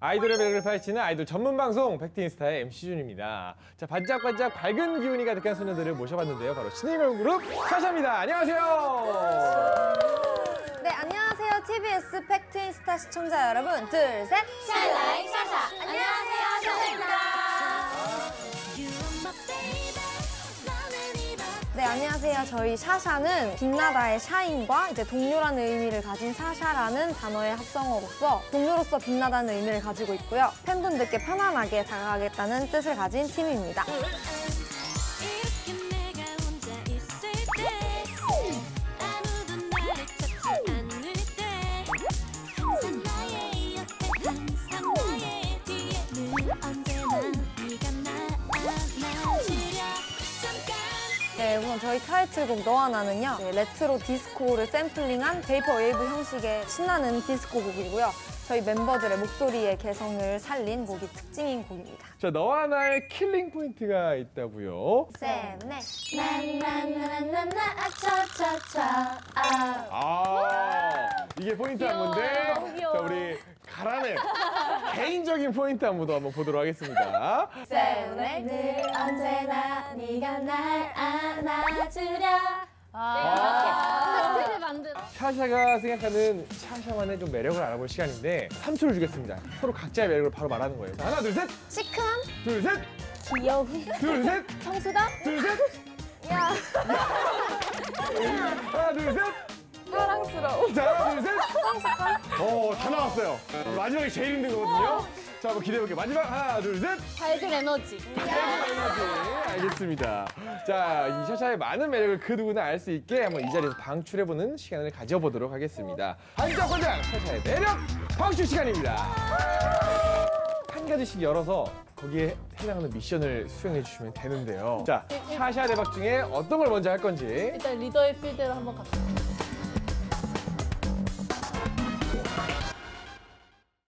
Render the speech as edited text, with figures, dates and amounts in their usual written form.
아이돌의 매력을 파헤치는 아이돌 전문 방송 팩트인스타의 MC 준입니다. 자, 반짝반짝 밝은 기운이 가득한 소녀들을 모셔봤는데요. 바로 신인 걸그룹 샤샤입니다. 안녕하세요. 네, 안녕하세요. TBS 팩트인스타 시청자 여러분. 둘, 셋. 샤라잉 샤샤. 안녕하세요, 샤샤입니다. 네, 안녕하세요. 저희 샤샤는 빛나다의 샤인과 이제 동료라는 의미를 가진 샤샤라는 단어의 합성어로서 동료로서 빛나다는 의미를 가지고 있고요. 팬분들께 편안하게 다가가겠다는 뜻을 가진 팀입니다. 네, 우선 저희 타이틀곡 너와 나는요, 레트로 디스코를 샘플링한 베이퍼 웨이브 형식의 신나는 디스코 곡이고요. 저희 멤버들의 목소리의 개성을 살린 곡이 특징인 곡입니다. 자, 너와 나의 킬링 포인트가 있다고요? 셋, 넷. 나나나나나나 아차차차 이게 포인트 안무인데, 자, 우리 가라는 개인적인 포인트 안무도 한번 보도록 하겠습니다. 셋, 넷. 늘 언제나 네가 날 안아주려. 팩트를 만들어. 샤샤가 생각하는 샤샤만의 좀 매력을 알아볼 시간인데 3초를 주겠습니다. 서로 각자의 매력을 바로 말하는 거예요. 자, 하나, 둘, 셋! 시크함, 둘, 셋! 귀여움, 둘, 셋! 청수다, 둘, 셋! 야, 하나, 둘, 셋! 사랑스러움. 자, 하나, 둘, 셋! 다 나왔어요. 마지막이 제일 힘든 거거든요. 자, 한번 기대해볼게요. 마지막 하나, 둘, 셋! 밝은 에너지. 알겠습니다. 자, 이 샤샤의 많은 매력을 그 누구나 알 수 있게 한번 이 자리에서 방출해보는 시간을 가져보도록 하겠습니다. 반짝반짝 샤샤의 매력 방출 시간입니다. 한 가지씩 열어서 거기에 해당하는 미션을 수행해 주시면 되는데요. 자, 샤샤 대박 중에 어떤 걸 먼저 할 건지. 일단 리더의 필대로 한번 갑시다.